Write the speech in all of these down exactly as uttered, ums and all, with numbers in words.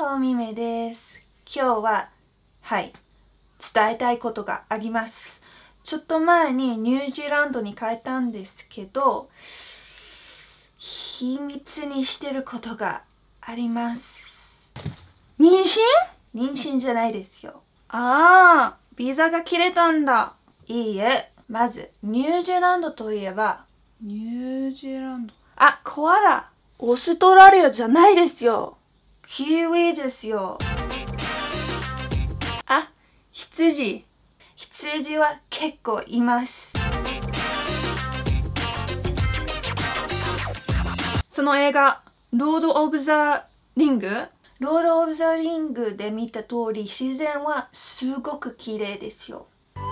ハローミメです。今日は、はい、伝えたいことがあります。ちょっと前にニュージーランドに帰ったんですけど、秘密にしてることがあります。妊娠？妊娠じゃないですよ。ああ、ビザが切れたんだ。いいえ、まず、ニュージーランドといえば、ニュージーランド。あ、コアラ。オーストラリアじゃないですよ。キウイですよ。あ、羊。羊は結構います。その映画、ロード・オブ・ザ・リングロード・オブ・ザ・リングで見た通り、自然はすごく綺麗ですよ。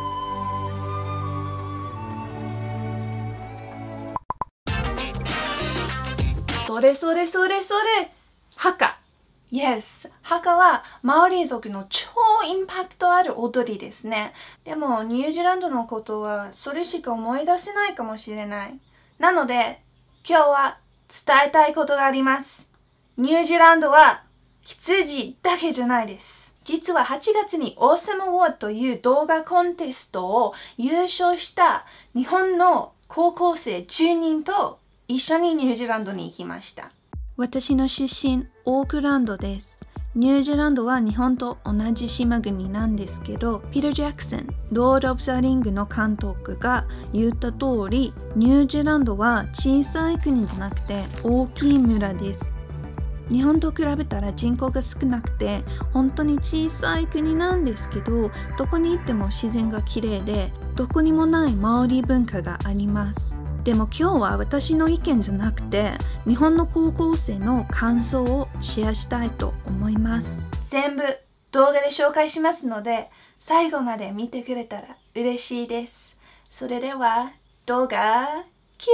それそれそれそれハカ Yes ハカはマオリ族の超インパクトある踊りですね。でもニュージーランドのことはそれしか思い出せないかもしれない。なので今日は伝えたいことがあります。ニュージーランドは羊だけじゃないです。実ははちがつに Awesome Award という動画コンテストを優勝した日本の高校生じゅうにんと一緒にニュージーランドに行きました。私の出身、オークランドです。ニュージーランドは日本と同じ島国なんですけど、ピーター・ジャクソン、ロード・オブ・ザ・リングの監督が言った通り、ニュージーランドは小さい国じゃなくて大きい村です。日本と比べたら人口が少なくて本当に小さい国なんですけど、どこに行っても自然が綺麗で、どこにもないマオリ文化があります。でも今日は私の意見じゃなくて日本の高校生の感想をシェアしたいと思います。全部動画で紹介しますので最後まで見てくれたら嬉しいです。それでは動画キュ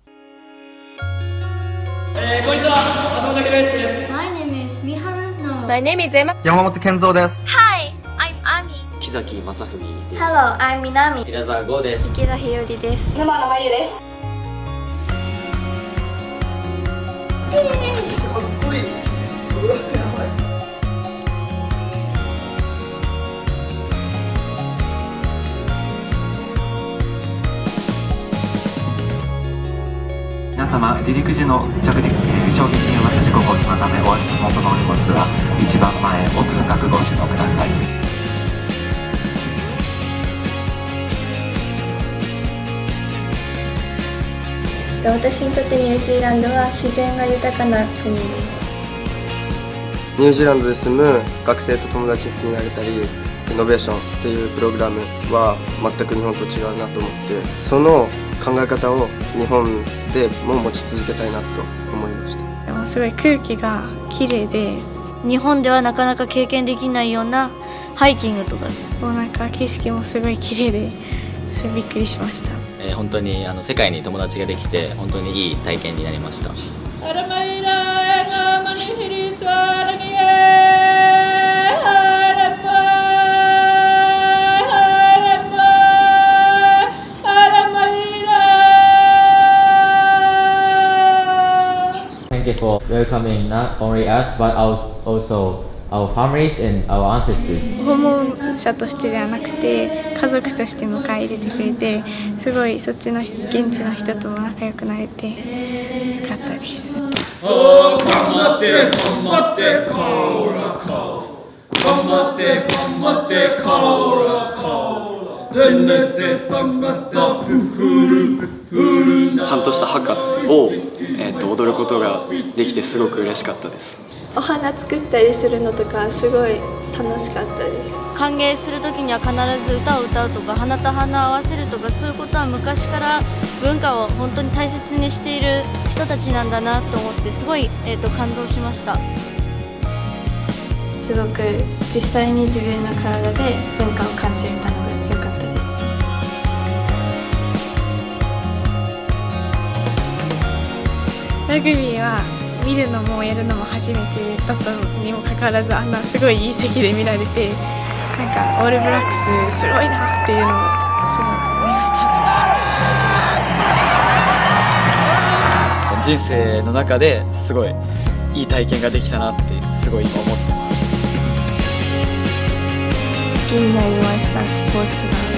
ー。えー、こんにちは、松本博之です。 My name is Miharu no. My name is Emma. 山本健三です。 Hi, I'm Ami. 木崎正文です。 Hello, I'm Minami. 平沢剛です。 池田ひよりです。 沼野真由です。 かっこいい。 皆様、離陸時の着陸、衝撃による事故防止のためお足元のお荷物は一番前奥深くご使用ください。 私にとってニュージーランドは自然が豊かな国です。 ニュージーランドで住む学生と友達になれたり、イノベーションっていうプログラムは全く日本と違うなと思って、その考え方を日本でも持ち続けたいなと思いました。 でもすごい空気が綺麗で、日本ではなかなか経験できないようなハイキングとか、もうなんか景色もすごい綺麗で、それびっくりしました。 えー、本当にあの世界に友達ができて本当にいい体験になりました。 Thank you for welcoming not only us but also our families and our ancestors. 訪問者としてではなくて家族として迎え入れてくれて、すごいそっちの現地の人とも仲良くなれてよかったです。 おー、頑張って頑張ってコーラコー頑張って頑張ってコーラコーでねてたまたフフルフルちゃんとしたハカを、えー、と踊ることができてすごく嬉しかったです。 お花作ったりするのとかすごい楽しかったです。 歓迎する時には必ず歌を歌うとか、花と花を合わせるとか、そういうことは昔から文化を本当に大切にしている人たちなんだなと思って、すごい、えー、と感動しました。 すごく実際に自分の体で文化を感じれたのが良かったです。 ラグビーは見るのもやるのも初めてだったのにもかかわらず、あんなすごいいい席で見られて、なんかオールブラックスすごいなっていうのをすごい思いました。 人生の中ですごいいい体験ができたなってすごい今思ってます。 きになりました。スポーツが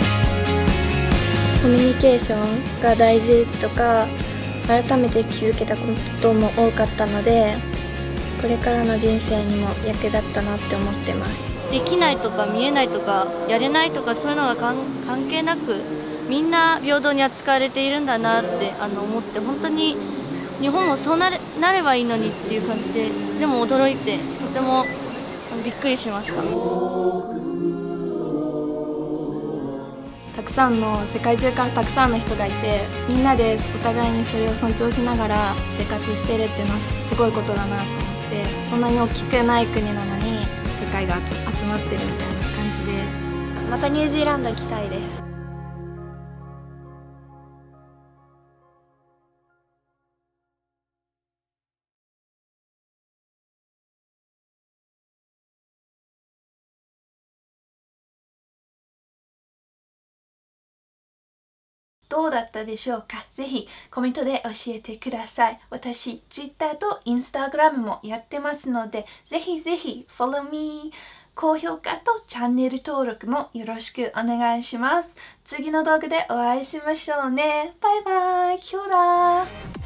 コミュニケーションが大事とか改めて気づけたことも多かったので、これからの人生にも役立ったなって思ってます。 できないとか見えないとかやれないとかそういうのが関係なくみんな平等に扱われているんだなってあの思って、本当に日本もそうなれ、なればいいのにっていう感じで、でも驚いてとてもびっくりしました。 たくさんの世界中からたくさんの人がいて、みんなでお互いにそれを尊重しながら生活してるっていうのはすごいことだなと思って、そんなに大きくない国なのに世界が集まってるみたいな感じで、またニュージーランド行きたいです。 どうだったでしょうか。ぜひコメントで教えてください。私、Twitter と Instagram もやってますので、ぜひぜひ Follow me。高評価とチャンネル登録もよろしくお願いします。次の動画でお会いしましょうね。バイバイ。キョラー。